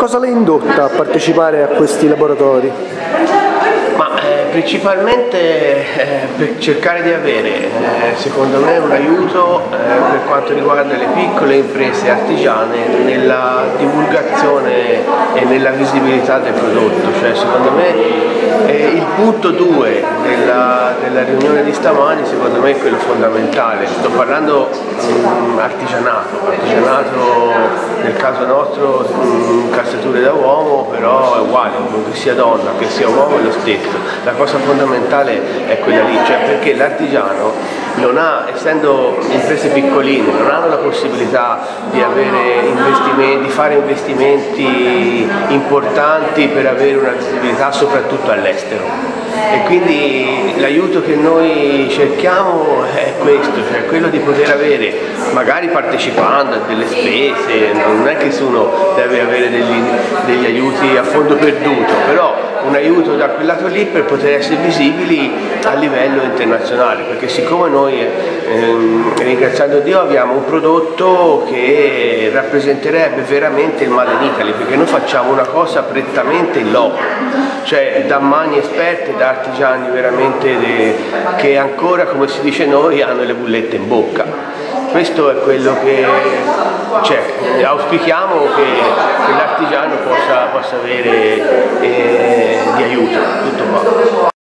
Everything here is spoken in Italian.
Cosa l'ha indotta a partecipare a questi laboratori? Principalmente per cercare di avere, secondo me, un aiuto per quanto riguarda le piccole imprese artigiane nella divulgazione e nella visibilità del prodotto. Cioè, secondo me il punto 2 della riunione di stamani, secondo me, è quello fondamentale. Sto parlando artigianato nel caso nostro calzature da uomo, però è uguale, che sia donna, che sia uomo è lo stesso. La cosa fondamentale è quella lì, cioè perché l'artigiano non ha, essendo imprese piccoline, non hanno la possibilità di avere investimenti, di fare investimenti importanti per avere una visibilità soprattutto all'estero. E quindi l'aiuto che noi cerchiamo è questo, cioè quello di poter avere, magari partecipando a delle spese, non è che uno deve avere degli aiuti a fondo perduto, però un aiuto da quel lato lì per poter essere visibili a livello internazionale, perché siccome noi, ringraziando Dio, abbiamo un prodotto che rappresenterebbe veramente il Made in Italy, perché noi facciamo una cosa prettamente in loco, cioè da mani esperte, da artigiani veramente che ancora, come si dice noi, hanno le bullette in bocca. Questo è quello che auspichiamo che l'artigiano possa avere di aiuto, tutto qua.